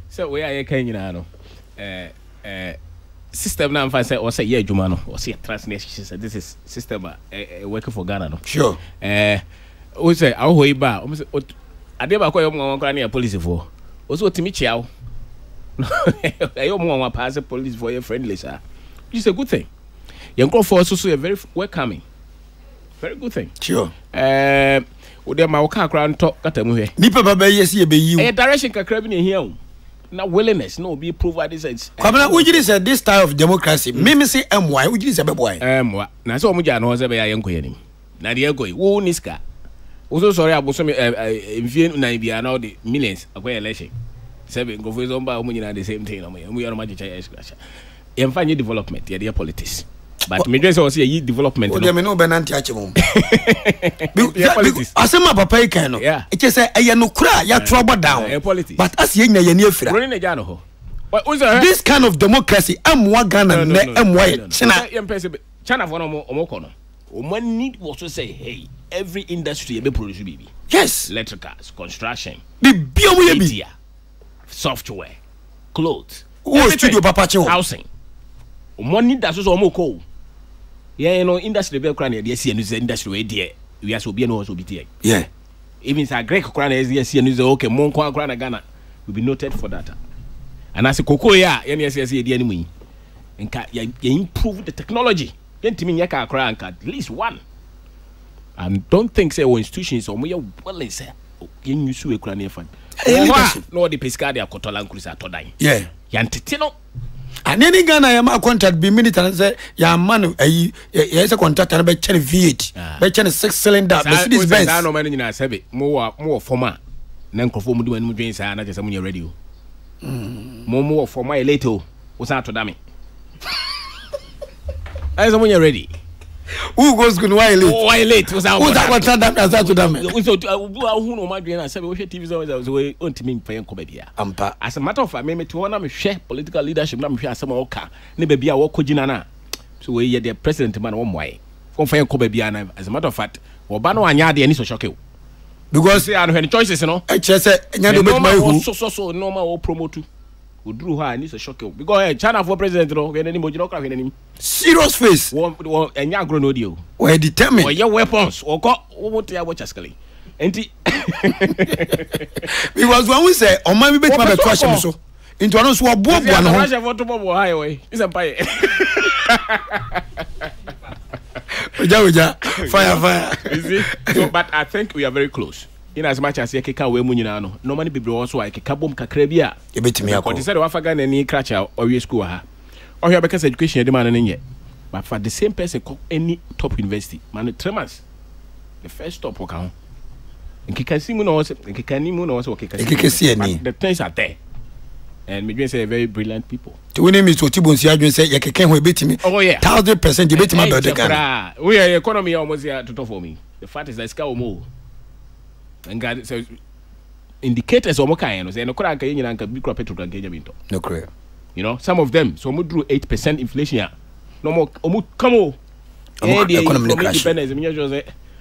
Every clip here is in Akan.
So we are kind of system now. If I say or say yeah, Jumano or say transnation, this is system working for Ghana. No, sure. We say our way back. I never call you police for. Also, Timmy Chow. I don't pass the police for your friendly, sir. It's a good thing. Young girl for also a very welcoming, very good thing. Sure. Ode ma waka kra talk kata mu he nipa baba yes ye be you direction kakra bi na here na willingness no be provide this Kwabena ujiri say this style of democracy me say my ujiri say be boy na say omu ja no say be ya yenko yanim na de egoi wo niska wo so sorry aboso me mfie na bia na the millions akwai election seven go for zomba omu nyina the same thing no mu ya no magic ya eskrasha em fanye development ya the politics. But me just say ye development. O de me no be nanti ache mum. Asema papa ikan no. It say eye no kura ya trouble down. But as ye nya ye ni afira. This kind of democracy amwa Ghana na amwa China. China for no omo no. O need also say hey, every industry be produce bibi. Yes. Electricals, construction. Bibi omo ye bi. Software, clothes. O studio papa che housing. O need that so omo ko. Yeah, you know, industry be crown here see news industry we there. We are so be no also be there. Yeah. Even say Greek crown here see news okay, mon crown Ghana will be noted for that. And as a cocoa ya see there anymore. Nka you improve the technology. Yentimi nyaka crown at least one. And don't think say institutions or more well say yen use we crown here fan. No the pesca they akotola nkurusa atodan. Yeah. Yantetino. And any Ghana yama contract be minute and say ya man yes a contract and be chen V8 be chen 6-cylinder Mercedes Benz no man nyina sebe more former na nkofo mu di manu dwen sa na chese mu ye radio more former later o sa to dame ai so mu ye ready who goes good why late was out what that as to them so who no ma dwen na sebe we TV so we ontimi mfa enko ba bia ampa as a matter of fact me to na me hwe political leadership na me hwe asema oka ne ba bia wo kogina na so we ye the president man wo moye ko mfa enko ba bia na as a matter of fact wo ba no anya de ani so shock because say an when choices no e chese nya do bet my who so normal wo promote Udru ha ni so shock because China for president no we any mojino kra we any serious face one enya agro no dio we determined or your weapons or go what ya watch askali enti because when we say o man be bet my trash so into no so bobo no trash for to bobo highway is empire Uja fire you see so but I think we are very close. In as much as yekeka we mu nyina no normally people also yekeka bom kakra bia e betimi akọ because said we afaga na ni kracha or school ha or here because education dey man nye but for the same person any top university man 3 months the first top work ho nkikasi mu no nkikani mu no so nkikasi ani the things are there and me say very brilliant people to win me so tibonsi adwen say yekeka ho e betimi 1000% e betimi abede kan we are economy almost here to talk for me the fact is that ska omo and God says indicators or mokai no say no kura nka nyina nka bi kura petrol nka nya binto no kura you know some of them so mo drew 8% inflation ya no more omu kamo economy crash independence me just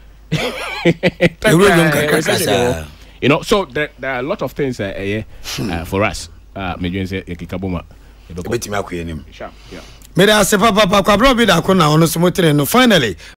say you know so there are a lot of things for us me just say ekikaboma betimi akoyenim yeah me da se papa Kwabena Obeng Darko na ono so motere no finally